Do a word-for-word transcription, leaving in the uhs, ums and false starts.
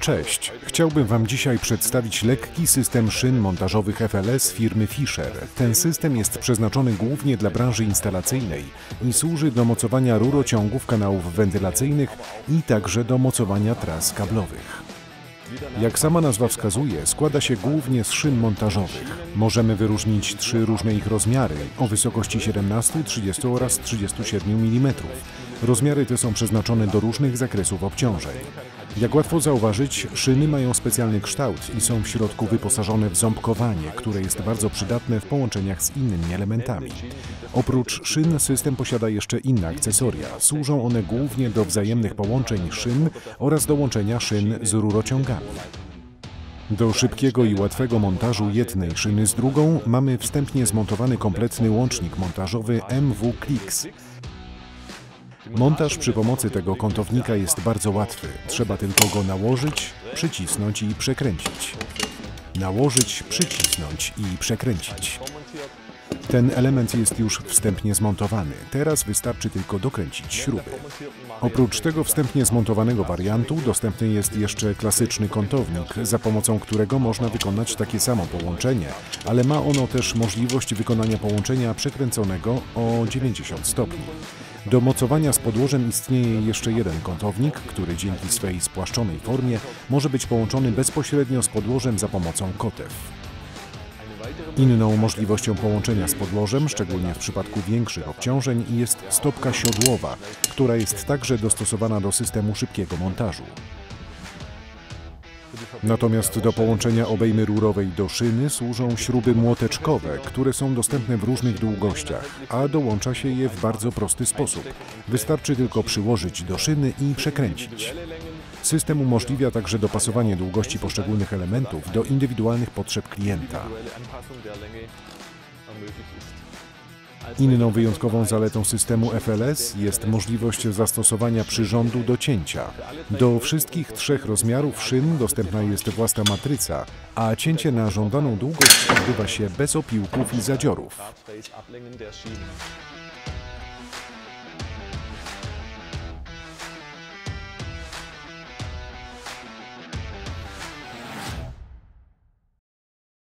Cześć! Chciałbym Wam dzisiaj przedstawić lekki system szyn montażowych F L S firmy Fischer. Ten system jest przeznaczony głównie dla branży instalacyjnej i służy do mocowania rurociągów, kanałów wentylacyjnych i także do mocowania tras kablowych. Jak sama nazwa wskazuje, składa się głównie z szyn montażowych. Możemy wyróżnić trzy różne ich rozmiary o wysokości siedemnaście, trzydzieści oraz trzydzieści siedem milimetrów. Rozmiary te są przeznaczone do różnych zakresów obciążeń. Jak łatwo zauważyć, szyny mają specjalny kształt i są w środku wyposażone w ząbkowanie, które jest bardzo przydatne w połączeniach z innymi elementami. Oprócz szyn system posiada jeszcze inne akcesoria. Służą one głównie do wzajemnych połączeń szyn oraz do łączenia szyn z rurociągami. Do szybkiego i łatwego montażu jednej szyny z drugą mamy wstępnie zmontowany kompletny łącznik montażowy M W Klix. Montaż przy pomocy tego kątownika jest bardzo łatwy. Trzeba tylko go nałożyć, przycisnąć i przekręcić. Nałożyć, przycisnąć i przekręcić. Ten element jest już wstępnie zmontowany. Teraz wystarczy tylko dokręcić śruby. Oprócz tego wstępnie zmontowanego wariantu dostępny jest jeszcze klasyczny kątownik, za pomocą którego można wykonać takie samo połączenie, ale ma ono też możliwość wykonania połączenia przekręconego o dziewięćdziesiąt stopni. Do mocowania z podłożem istnieje jeszcze jeden kątownik, który dzięki swej spłaszczonej formie może być połączony bezpośrednio z podłożem za pomocą kotew. Inną możliwością połączenia z podłożem, szczególnie w przypadku większych obciążeń, jest stopka siodłowa, która jest także dostosowana do systemu szybkiego montażu. Natomiast do połączenia obejmy rurowej do szyny służą śruby młoteczkowe, które są dostępne w różnych długościach, a dołącza się je w bardzo prosty sposób. Wystarczy tylko przyłożyć do szyny i przekręcić. System umożliwia także dopasowanie długości poszczególnych elementów do indywidualnych potrzeb klienta. Inną wyjątkową zaletą systemu F L S jest możliwość zastosowania przyrządu do cięcia. Do wszystkich trzech rozmiarów szyn dostępna jest własna matryca, a cięcie na żądaną długość odbywa się bez opiłków i zadziorów.